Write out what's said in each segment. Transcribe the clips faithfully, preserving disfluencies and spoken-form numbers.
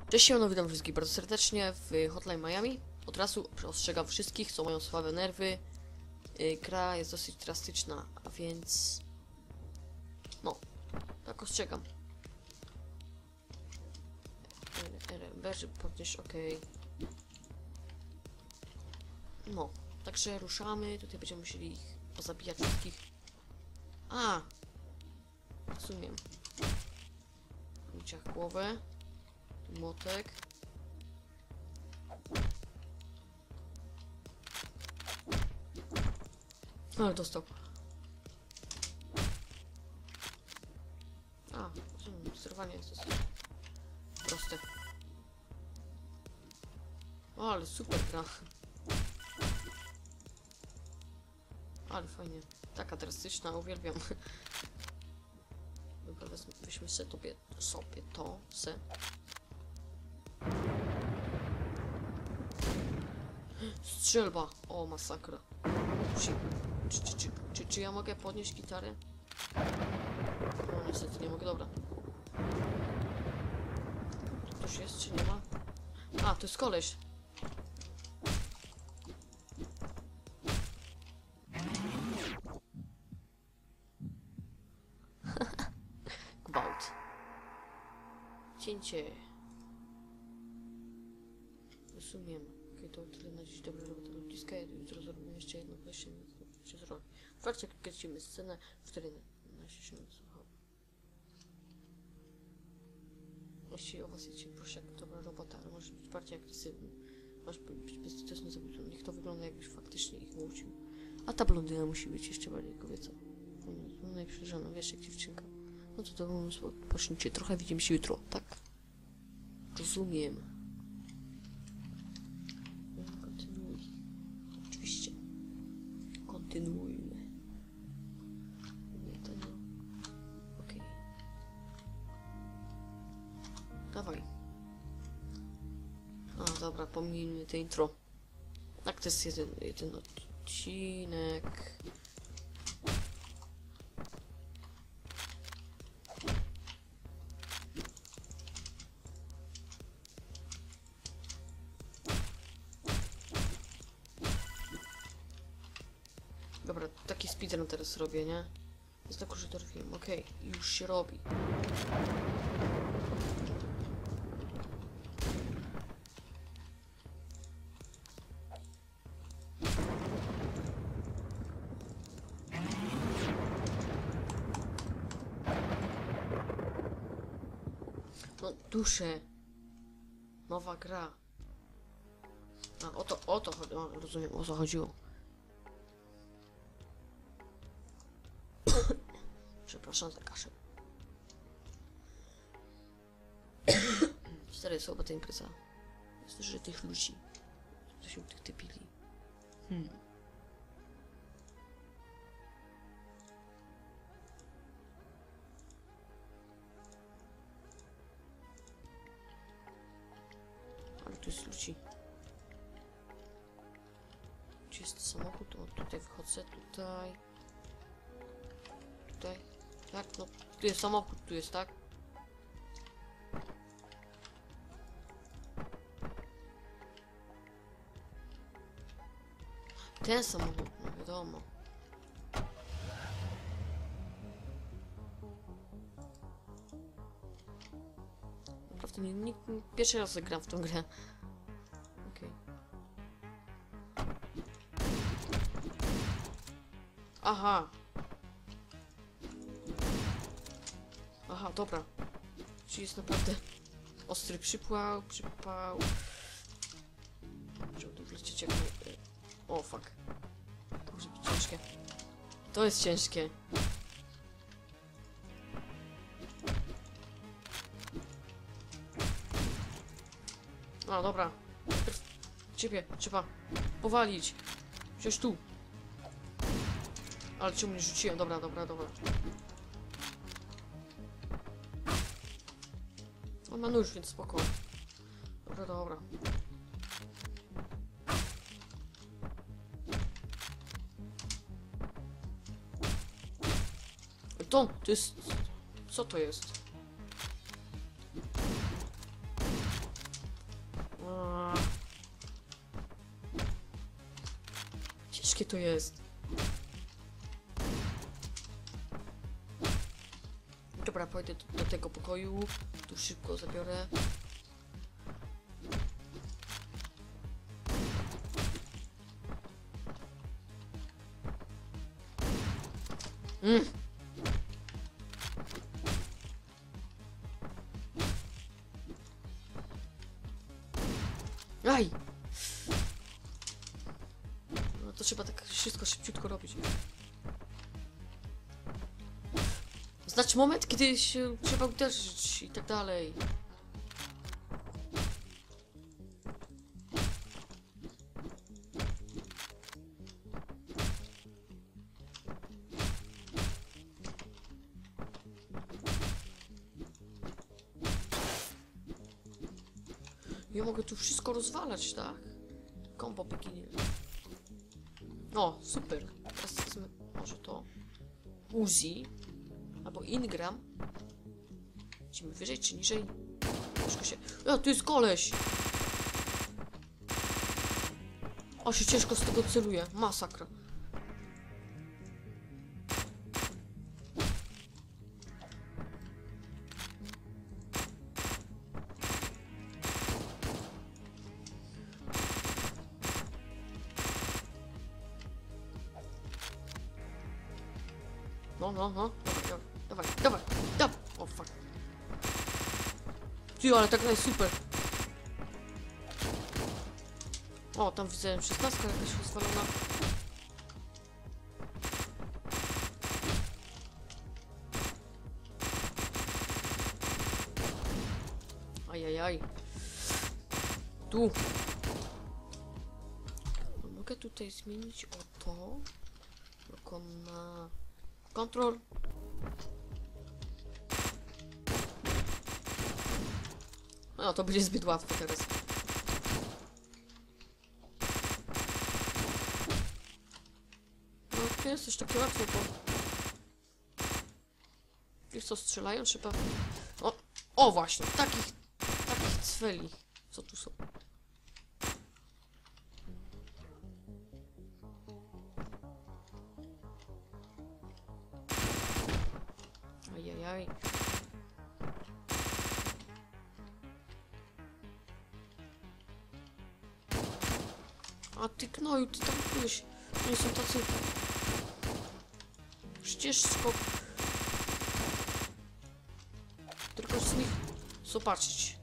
Cześć, no witam wszystkich bardzo serdecznie w Hotline Miami. Od razu ostrzegam wszystkich, co mają słabe nerwy. Yy, gra jest dosyć drastyczna, a więc... No, tak ostrzegam. Beży podnieść, ok. No, także ruszamy. Tutaj będziemy musieli ich pozabijać wszystkich. A! Rozumiem. Ciach głowę. Młotek. Ale dostał. A, rozumiem, sterowanie jest dosyć proste. O, ale super gra. Ale fajnie. Taka drastyczna, uwielbiam. Dobra, wezmę, weźmy sobie, tobie, sobie to, se. Strzelba! O, masakra. Czy, czy, czy, czy, czy, czy ja mogę podnieść gitarę? No niestety nie mogę, dobra. Tu ktoś jest, czy nie ma? A, to jest koleś. Gwałt. Cięcie. Rozumiem. Okej, to tyle na dziś. Dobra robota lotniska. Jutro zrobimy jeszcze jedno wejście. Się zrobi. W trakcie kręcimy scenę, w której nasi się słuchał. Jeśli o was jest proszę, jak dobra robota, ale może być bardziej agresywny. Masz być bezlitosny zabójcą. Niech to wygląda, jakbyś faktycznie ich mucił. A ta blondyna musi być jeszcze bardziej kobieca. No najprzyjrzana, wiesz, jak dziewczynka. No to to pocznijcie. Trochę widzimy się jutro, tak? Rozumiem. Kontynuuj. Oczywiście. Kontynuujmy. Nie, to nie. Okej. Okay. Dawaj. A, dobra, pomijmy te intro. Tak, to jest jeden, jeden odcinek. Dobra, taki speedrun teraz robię, nie? Jest tak, że to robiłem. Okej, okay, już się robi. No, duszę. Nowa gra. A, o to, o to chodziło. Rozumiem, o co chodziło. Przepraszam za kaszel. Stary, słaba ta impreza. Jest że tych ludzi. Co się tych typili. Hmm. Ale tu jest ludzi. Gdzie jest samochód? O, tutaj wchodzę, tutaj. Tutaj. Tak, no. Tu jest samochód, tu jest, tak? Ten samochód, no wiadomo. Naprawdę nie, nie, nie pierwszy raz gram w tą grę. Okej. Okay. Aha. Aha, dobra. Czyli jest naprawdę ostry przypał, przypał. Żeby tu wlecieć jak... O, fuck. To może być ciężkie. To jest ciężkie. A, dobra. Ciebie trzeba powalić. Wziąć tu. Ale czemu nie rzuciłem? Dobra, dobra, dobra. On ma nóż, więc spoko. Dobra, dobra. To, to jest... Co to jest? ciężkie to jest. Dobra, pójdę do, do tego pokoju. Tu szybko zabiorę. Mm. Aj! No to trzeba tak wszystko szybciutko robić. Znać moment, kiedy się trzeba uderzyć i tak dalej. Ja mogę tu wszystko rozwalać, tak? Kombo bikini. O, super. Teraz wezmę może to Uzi albo Ingram. Idziemy wyżej czy niżej? Ciężko się... A, tu jest koleś! O, się ciężko z tego celuje. Masakra. No, no, no. Dawaj, dawaj, dawaj, dawaj. O, fuck. Ty, ale tak jest super. O, tam widzę szesnastka jakaś rozwalona. Ajajaj. Tu. No, mogę tutaj zmienić o to. Tylko na... Kontrol. No to będzie zbyt łatwo teraz. No to jest też takie łatwe, bo... Tych co strzelają trzeba... O, o właśnie, takich... Takich cweli. Co tu są? Ajajaj. A ty knoju, ty tam byłeś. Nie są tacy... Ścieżko. Tylko z nich zobaczyć.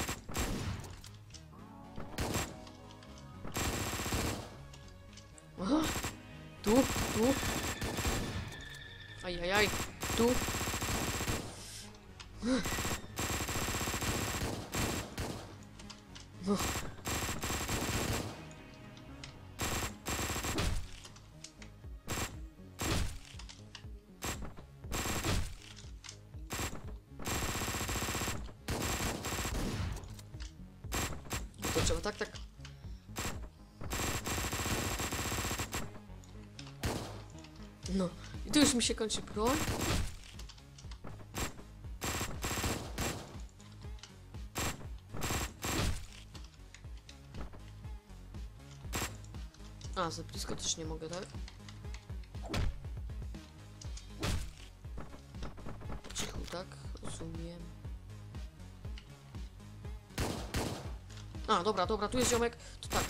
Aha. Tu, tu. Ajajaj. Tu. No. To trzeba tak, tak. No. I tu już mi się kończy broń. A, za blisko też nie mogę, tak? Po cichu, tak? Rozumiem. A, dobra, dobra, tu jest ziomek. To tak.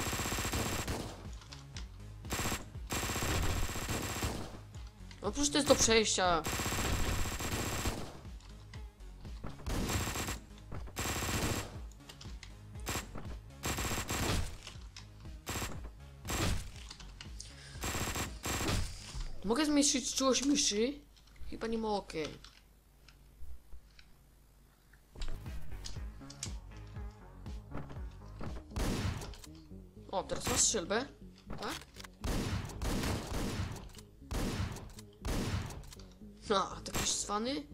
No przecież to jest do przejścia. Mogę zmniejszyć czułość myszy? Chyba nie mogę. O, teraz masz strzelbę, tak? A, taki cwany?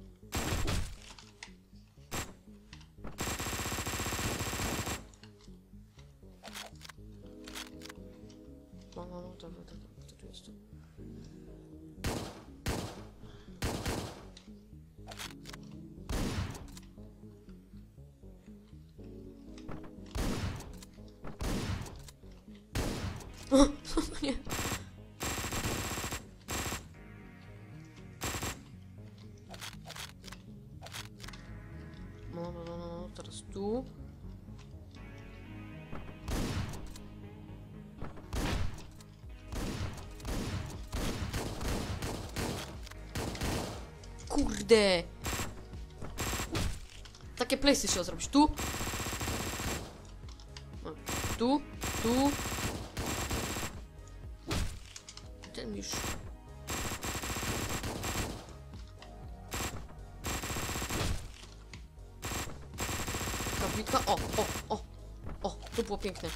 No, no, no, dobra, dobra, kto tu jest? O, nie. tu. Kurde! Takie place'y trzeba zrobić. Tu. No, tu, tu. Ten już. Kapliczka. O, o, o. O, to było piękne.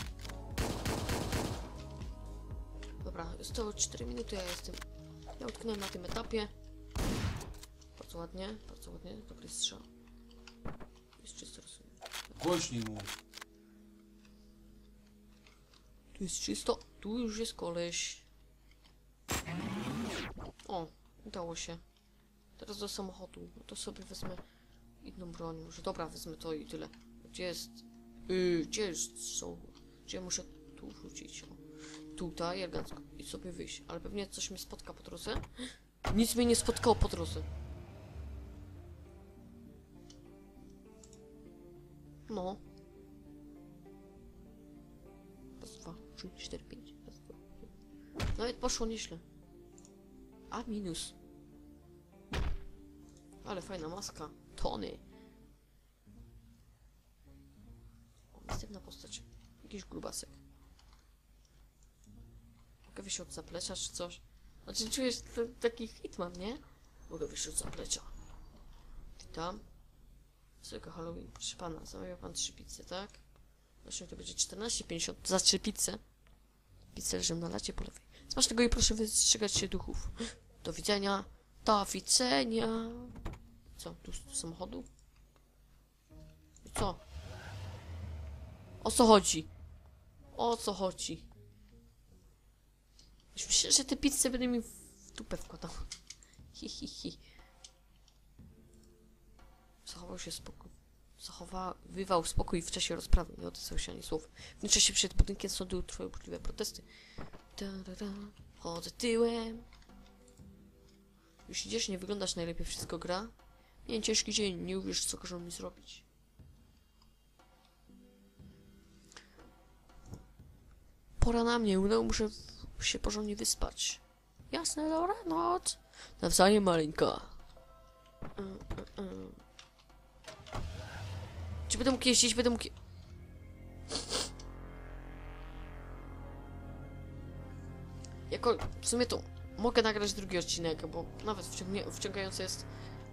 Dobra, zostało cztery minuty, ja jestem. Ja utknąłem na tym etapie. Bardzo ładnie, bardzo ładnie. Dobry strzał. Jest czysto, rozumiem. Głośniej mów. Tu jest czysto. Tu już jest koleś. O, udało się. Teraz do samochodu. No to sobie wezmę inną broń. Może dobra, wezmę to i tyle. Gdzie jest... Yy, gdzie jest są? Gdzie muszę tu wrócić? O. Tutaj, elegancko. I sobie wyjść. Ale pewnie coś mnie spotka po drodze. Nic mnie nie spotkało po drodze. No. Raz, dwa, trzy, cztery, pięć. Raz, dwa, trzy. Nawet poszło nieźle. A minus. Ale fajna maska. Tony. O, następna postać. Jakiś grubasek. Mogę wyjść od zaplecza czy coś? Znaczy czujesz to, taki hitman, nie? Mogę wyjść od zaplecza. Witam. Zwykły Halloween, proszę pana, zamawia pan trzy pizze, tak? Właśnie to będzie czternaście pięćdziesiąt za trzy pizze. Pizze leżą na lacie po lewej. Smacznego i proszę wystrzegać się duchów. Do widzenia. Do widzenia. Co? Tu z samochodu? Co? O co chodzi? O co chodzi? Już myślę, że te pizze będę mi w dupę wkładał. Hi, hi, hi. Zachował się spokój. Zachowywał spokój w czasie rozprawy. Nie odezwał się ani słów. W tym czasie przed budynkiem sądu trwały burzliwe protesty. Da, da, da. Chodzę tyłem. Już idziesz, nie wyglądasz najlepiej, wszystko gra. Nie, ciężki dzień, nie uwierzysz, co każą mi zrobić. Pora na mnie, no, muszę się porządnie wyspać. Jasne, dobranoc. Nawzajem, maleńka. Mm, mm, mm. Czy będę mógł jeździć? Będę mógł... Je... Jako... W sumie to mogę nagrać drugi odcinek, bo nawet wciągnie... wciągający jest...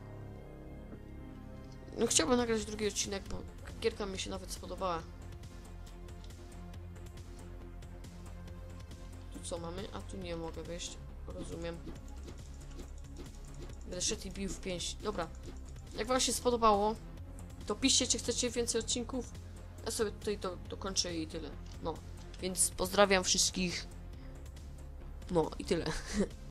No chciałbym nagrać drugi odcinek, bo gierka mi się nawet spodobała. Tu co mamy? A tu nie mogę wejść. Rozumiem. Będę szedł i bił w pięść. Dobra. Jak wam się spodobało, to piszcie, czy chcecie więcej odcinków. Ja sobie tutaj to dokończę i tyle. No. Więc pozdrawiam wszystkich. No i tyle.